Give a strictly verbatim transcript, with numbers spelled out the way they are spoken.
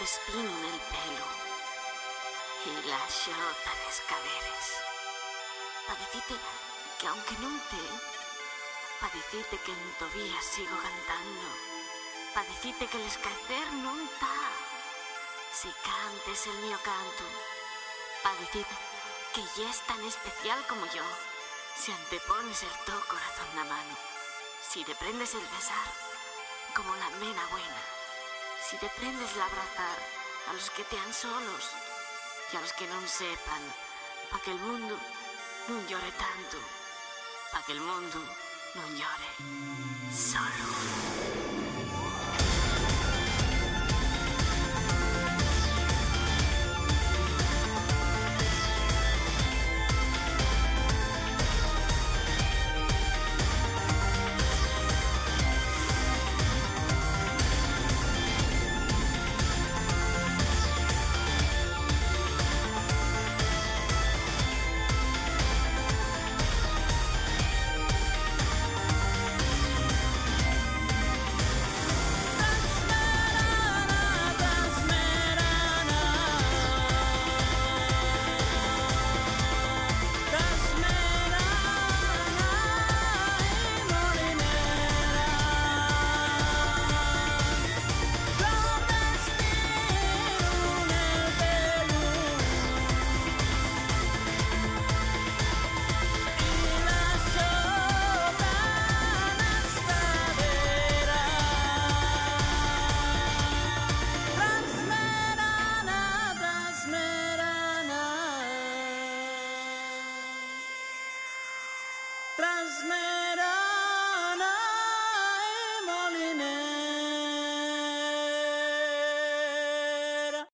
d'espino nel pelo y la xota les caderes. Pa dicite que aunque non te, pa dicite que en todavía sigo cantando, pa dicite que l'escaecer non ta, si cantes el mío canto, pa dicite que ya es tan especial como yo, si antepones el to corazón na mano, si te prendes el besar como la mena buena, si te prendes el abrazar a los que te han solos y a los que non sepan, pa que el mundo non llore tanto, pa que el mundo non llore solo. Transme